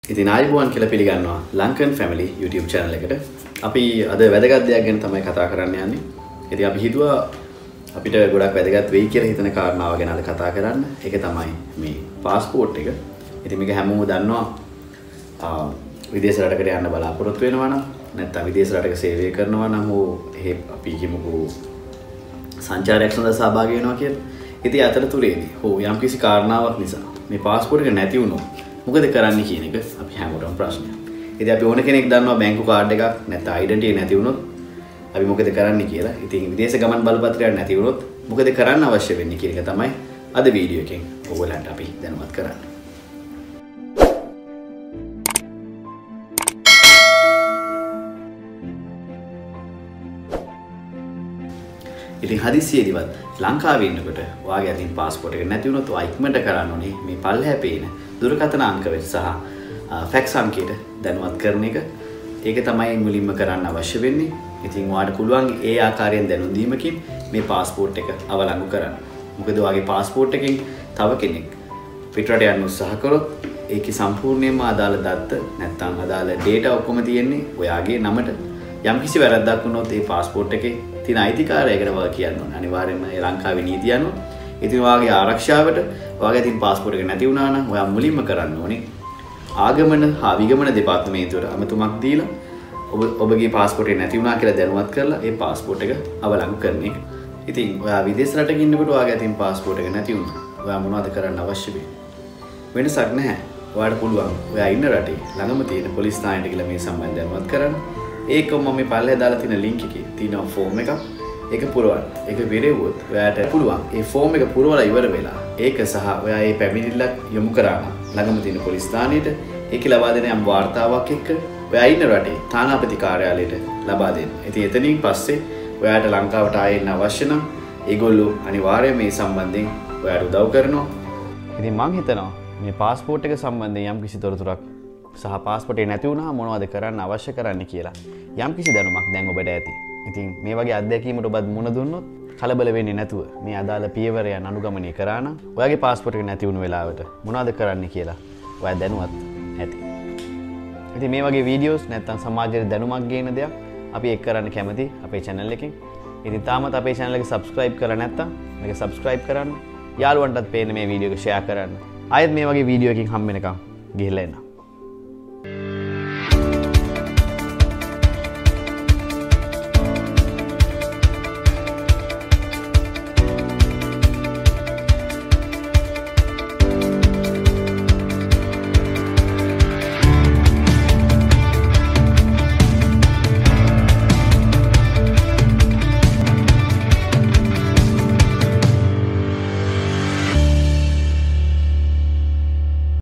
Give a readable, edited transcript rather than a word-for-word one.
ඉතින් ආයුබෝවන් කියලා පිළිගන්නවා ලංකන් ෆැමිලි YouTube channel එකට. අපි අද වැදගත් දෙයක් ගැන තමයි කතා කරන්න යන්නේ. ඉතින් අපි හිතුවා අපිට ගොඩක් වැදගත් වෙයි කියලා හිතන කාරණාව ගැන අද කතා කරන්න. ඒක තමයි මේ પાස්පෝර්ට් එක. ඉතින් මේක හැමෝම දන්නවා විදේශ රටකට යන්න බලාපොරොත්තු වෙනවා නම් නැත්නම් විදේශ රටක සේවය කරනවා නම් අපි කියමුකෝ සංචාරයක් සඳහා සහභාගී වෙනවා කියලා. ඉතින් අතරතුරේදී යම්කිසි කාරණාවක් නිසා මේ પાස්පෝර්ට් එක නැති වුණොත් මොකද කරන්න කියන එක අපි හැමෝටම ප්‍රශ්නයක්. ඉතින් අපි ඕන කෙනෙක් දන්නවා බැංකු කාඩ් එකක් නැත්නම් ඩෙන්ටිටි නැති වුණොත් අපි මොකද කරන්න කියලා. ඉතින් විදේශ ගමන් බලපත්‍රයක් නැති වුණොත් මොකද කරන්න අවශ්‍ය වෙන්නේ කියන එක තමයි අද වීඩියෝ එකෙන් ඔයගලන්ට අපි දැනුවත් කරන්නේ. ඉතින් හදිස්සියේදීවත් ලංකාවේ ඉන්නකොට ඔයාගේ අතින් પાස්පෝර්ට් එක නැති වුණොත් ඔයා ඉක්මනට කරන්න ඕනේ මේ පල්ලෙහා පේන දුරකථන අංකවල සහ ෆැක්ස් අංකයට දැනුවත් කරන එක. ඒක තමයි මුලින්ම කරන්න අවශ්‍ය වෙන්නේ. ඉතින් ඔයාලට පුළුවන් ඒ ආකාරයෙන් දැනුම් දීමකින් මේ પાස්පෝර්ට් එක අවලංගු කරන්න. මොකද ඔයාගේ පාස්පෝර්ට් එකෙන් තව කෙනෙක් පිටරට යන්න උත්සාහ කරොත් ඒකේ සම්පූර්ණයෙන්ම අදාළ දත්ත නැත්නම් අදාළ data ඔක්කොම තියෙන්නේ ඔයාගේ නමට. යම්කිසි වැරද්දක් වුණොත් ඒ પાස්පෝර්ට් එකේ තියෙන අයිතිකාරයකට ඔයා කියන්න ඕනේ. අනිවාර්යයෙන්ම ඒ ලංකාවේ නීතිය අනුව. ඉතින් ඔයාගේ ආරක්ෂාවට ඔයාගේ තියෙන પાස්පෝර්ට් එක නැති වුණා නම් ඔයා මුලින්ම කරන්න ඕනේ ආගමන හා විගමන දෙපාර්තමේන්තුවට අමතුමක් දීලා ඔබගේ પાස්පෝර්ට් එක නැති වුණා කියලා දැනුවත් කරලා ඒ પાස්පෝර්ට් එක අවලංගු කරන එක. ඉතින් ඔයා විදේශ රටක ඉන්නකොට ඔයාගේ තියෙන પાස්පෝර්ට් එක නැති වුණා. ඔයා මොනවද කරන්න අවශ්‍ය වෙන්නේ? වෙනසක් නැහැ. ඔයාලට පුළුවන් ඔයා ඉන්න රටේ ළඟම තියෙන පොලිස් ස්ථානයට ගිහලා මේ සම්බන්ධව දැනුවත් කරන්න. ඒකම මම මේ පල්ලෙහා දාලා තියෙන link එකේ තියෙන ෆෝම් එකක්. ඒක පුරවන්න. ඒක විරෙව්වොත් ඔයාට පුළුවන් ඒ ෆෝම් එක පුරවලා ඉවර වෙලා ඒක සහ ඔයා ඒ පැමිණිල්ලක් යොමු කරාම ළඟම තියෙන පොලිස් ස්ථානයට ඒක ලබා දෙන යම් වාර්තාවක් එක්ක ඔයා ඉන්න රටේ තානාපති කාර්යාලයට ලබා දෙන්න. ඉතින් එතනින් පස්සේ ඔයාට ලංකාවට ආයෙ එන්න අවශ්‍ය නම් ඒගොල්ලෝ අනිවාර්යයෙන් මේ සම්බන්ධයෙන් ඔයාට උදව් කරනවා. ඉතින් මම හිතනවා මේ પાස්පෝර්ට් එක සම්බන්ධයෙන් යම් කිසි තොරතුරක් සහ પાස්පෝර්ට් එක නැති වුණා මොනවද කරන්න අවශ්‍ය කරන්නේ කියලා යම් කිසි දැනුමක් දැන් ඔබට ඇති. ඉතින් මේ වගේ අත්දැකීමකට ඔබත් මුණ දුන්නොත් කලබල වෙන්නේ නැතුව මේ අදාළ පියවරයන් අනුගමනය කරා නම් ඔයාගේ પાස්පෝර්ට් එක නැති වුණු වෙලාවට මොනවද කරන්න කියලා ඔයා දැනුවත් ඇති. ඉතින් මේ වගේ වීඩියෝස් නැත්නම් සමාජයට දැනුමක් ගේන දේක් අපි එක් කරන්න කැමති අපේ channel එකෙන්. ඉතින් තාමත් අපේ channel එක subscribe කරලා නැත්නම් මේක subscribe කරන්න. යාළුවන්ටත් පේන්න මේ වීඩියෝ එක share කරන්න. ආයෙත් මේ වගේ වීඩියෝ එකකින් හම්බ වෙනකම් ගිහිල්ලා එන්න.